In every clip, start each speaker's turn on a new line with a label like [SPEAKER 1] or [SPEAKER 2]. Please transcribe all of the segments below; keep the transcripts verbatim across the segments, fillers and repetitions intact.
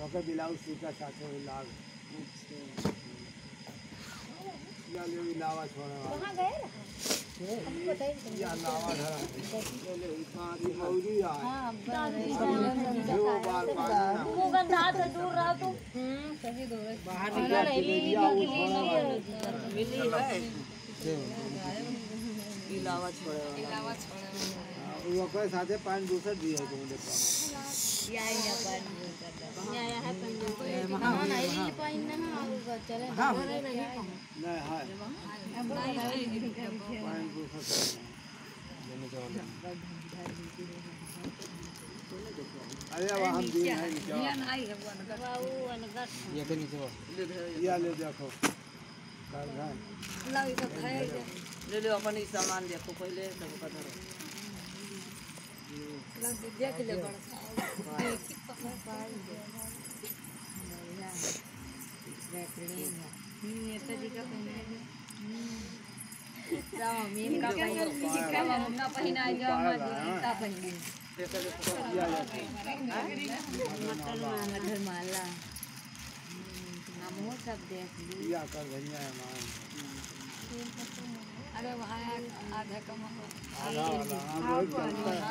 [SPEAKER 1] okay blouse सीधा साथे लाग या ले लावा छोड़ा
[SPEAKER 2] कहां गए
[SPEAKER 1] या लावा धरा ले पांच मौरी आ
[SPEAKER 2] हां
[SPEAKER 1] जो बार बार
[SPEAKER 2] वो गंधा से दूर रहो तुम हम्म सही दूर
[SPEAKER 1] बाहर निकल ले लिया वो छोड़ा
[SPEAKER 3] मिली है इलावा छोड़े इलावा छोड़े
[SPEAKER 1] वो कोई साथे पांच दूसरा दिया है तुमने
[SPEAKER 2] या या पान या या है पान हां नहीं ये पान ना आऊगा चले हां नहीं
[SPEAKER 1] हां पांच दूसरा लेने जाओ अरे अब हम दिन है नीचे
[SPEAKER 3] ये नहीं है वो अनगत
[SPEAKER 2] वो अनगत
[SPEAKER 1] ये के नीचे या ले देखो कर है
[SPEAKER 3] लग तो खाए ले लो अपन ही सामान देखो पहले सब पता रहो लग देख ले बड़ा ये तो दिखा पहने राम मीन का पहना का पहना जो माता पहनी
[SPEAKER 1] या या
[SPEAKER 2] मटन मटर माला नामो सब देख ली
[SPEAKER 1] या कर भैया है मान
[SPEAKER 3] अरे वहाँ आधा कम
[SPEAKER 1] आधा वाला हम रोज चलता है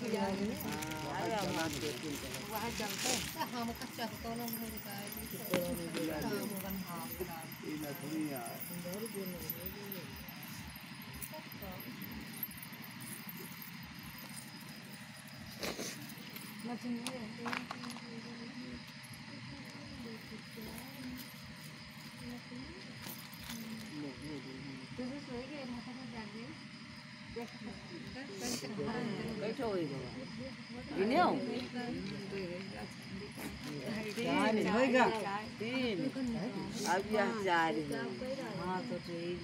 [SPEAKER 3] वहाँ चलते
[SPEAKER 2] हम कच्चा तो ना हो जाता है
[SPEAKER 1] ये लकड़ी यार
[SPEAKER 3] बैठो इन्हें होएगा तीन अब यह चार हाँ तो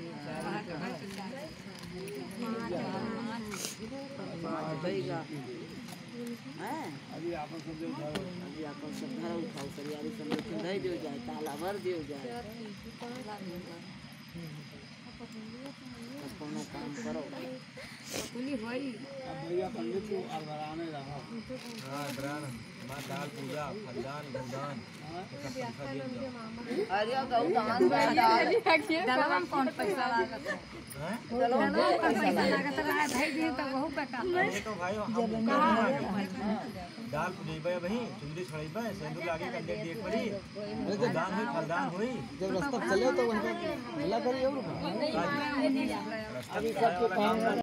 [SPEAKER 3] होएगा हैं
[SPEAKER 1] अभी आपन सब जो धरो
[SPEAKER 3] अभी आपन सब धरो उठाओ सरियारी सब लेकिन नहीं दियो जाए ताला भर दियो जाए कोनो काम करो पुली होई
[SPEAKER 1] अब भैया पंडित को अरबराने रहा
[SPEAKER 4] हां अरबरान मां दाल पूजा फलदान गंदान
[SPEAKER 3] अरे गौ दान दलवन कौन पैसा लागत
[SPEAKER 4] हैं
[SPEAKER 3] दलवन पैसा लागत रहा भाई दे तो बहुत बेटा
[SPEAKER 4] ये तो भाई हम दाल पूजेबे भाई चुंदी छड़ेबे सिंदूर लागे कंडे देख पड़ी गंदान हुई फलदान हुई
[SPEAKER 1] जब रास्ता चले तो उनका मिला करिए और
[SPEAKER 4] रास्ता
[SPEAKER 1] अभी सबके काम